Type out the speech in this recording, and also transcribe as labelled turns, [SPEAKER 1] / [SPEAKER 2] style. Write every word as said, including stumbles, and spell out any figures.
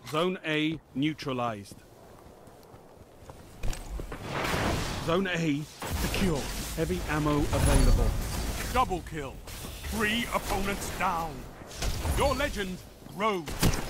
[SPEAKER 1] Zone A neutralized. Zone A secure. Heavy ammo available.
[SPEAKER 2] Double kill. Three opponents down. Your legend grows.